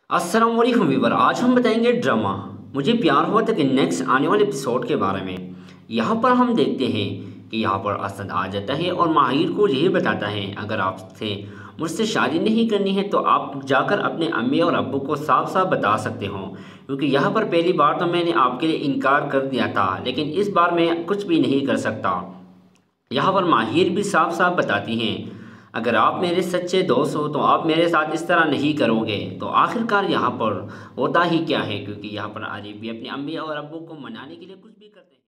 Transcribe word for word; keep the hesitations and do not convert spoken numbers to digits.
अस्सलाम वालेकुम वीवर। आज हम बताएंगे ड्रामा मुझे प्यार हुआ था कि नेक्स्ट आने वाले एपिसोड के बारे में। यहाँ पर हम देखते हैं कि यहाँ पर असद आ जाता है और माहिर को यही बताता है, अगर आपसे मुझसे शादी नहीं करनी है तो आप जाकर अपने अम्मी और अब्बू को साफ साफ बता सकते हो, क्योंकि यहाँ पर पहली बार तो मैंने आपके लिए इनकार कर दिया था, लेकिन इस बार मैं कुछ भी नहीं कर सकता। यहाँ पर माहिर भी साफ साफ बताती हैं, अगर आप मेरे सच्चे दोस्त हो तो आप मेरे साथ इस तरह नहीं करोगे। तो आखिरकार यहाँ पर होता ही क्या है, क्योंकि यहाँ पर आरिफ भी अपनी अम्मी और अब्बू को मनाने के लिए कुछ भी करते हैं।